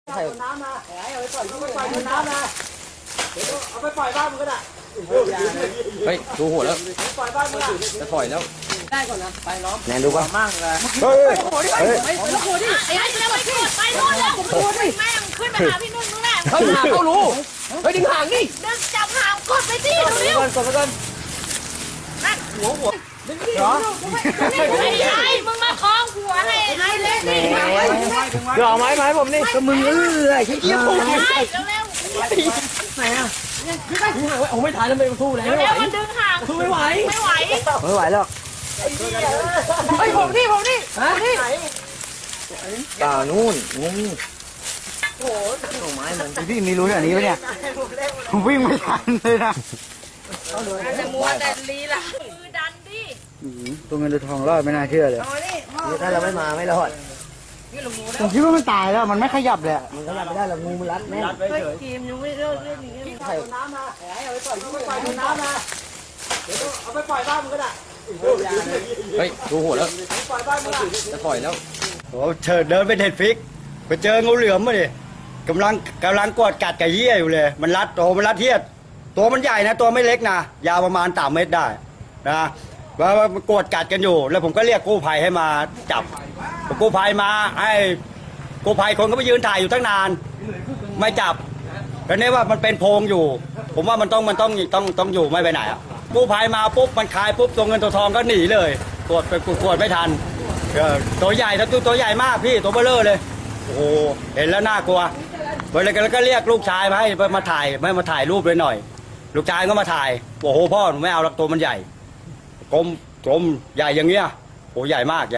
เอาน้ำมาเอาไปปล่อยน้ำมาเอาไปปล่อยบ้านมึงก็ได้เฮ้ยดูหัวแล้วปล่อยบ้านมึงจะปล่อยแล้วได้ก่อนนะไปล้อมแนนดูป่ะมั่งเลยเฮ้ยไอ้เร็วไปโน่นแล้วผมดูดิแม่งขึ้นไปหาพี่นุ่นมึงแม่เฮ้ยหางเขารู้เฮ้ยดึงหางนี่ดึงจับหางกดไปดิเร็วกดไปก่อนนั่นหัวดึงดิเหรอไอ้มึงมาคล้องหัวให้ไอ้เล็กนี่เดี๋ยวเอาไม้ผมนี่ก็มึงไอ้ขี้เกียจพูดเร็วไหนอ่ะโอ้ไม่ถ่ายแล้วไม่สู้แล้วเร็วมันดึงหางสู้ไม่ไหวไม่ไหวหรอกไอ้ผมนี่ป่านู่นโอ้ไม้มันพี่มีรู้อย่างนี้ไหมเนี่ยผมวิ่งไม่ทันเลยนะจะมัวแต่ลีละมือดันดิตัวเงินตัวทองรอดไม่น่าเชื่อเลยถ้าเราไม่มาไม่รอดผมคิดว่ามันตายแล้วมันไม่ขยับเลยมันขยับไม่ได้หรอกงูมันรัดแน่ทีมยังไม่เลิกเล่นอย่างนี้เอาน้ำมาเอาไปปล่อยน้ำมาเอาไปปล่อยบ้านมึงก็ได้เฮ้ยดูหัวแล้วปล่อยบ้านมึงจะปล่อยแล้วโอ้เชิดเดินไปเด็ดพริกไปเจองูเหลือมมาดิกำลังกดกัดกับเหี้ยอยู่เลยมันรัดมันรัดเทียดตัวมันใหญ่นะตัวไม่เล็กนะยาวประมาณ3 เมตรได้นะว่ามันกดกัดกันอยู่แล้วผมก็เรียกกู้ภัยให้มาจับกู้ภัยมาไอ้กู้ภัยคนก็ไปยืนถ่ายอยู่ตั้งนานไม่จับแล้วเนี่ยว่ามันเป็นโพรงอยู่ผมว่ามันต้องอยู่ไม่ไปไหนอ่ะกู้ภัยมาปุ๊บมันคายปุ๊บตัวเงินตัวทองก็หนีเลยกดไม่ทันตัวใหญ่ตัวใหญ่มากพี่ตัวเบ้อเร่อเลยโอ้โหเห็นแล้วน่ากลัวแล้วก็เรียกลูกชายมาให้มาถ่ายรูปเลยหน่อยลูกชายก็มาถ่ายโอ้โหพ่อหนูไม่เอาหรอกตัวมันใหญ่กลมใหญ่อย่างเงี้ยโอ้ใหญ่มาก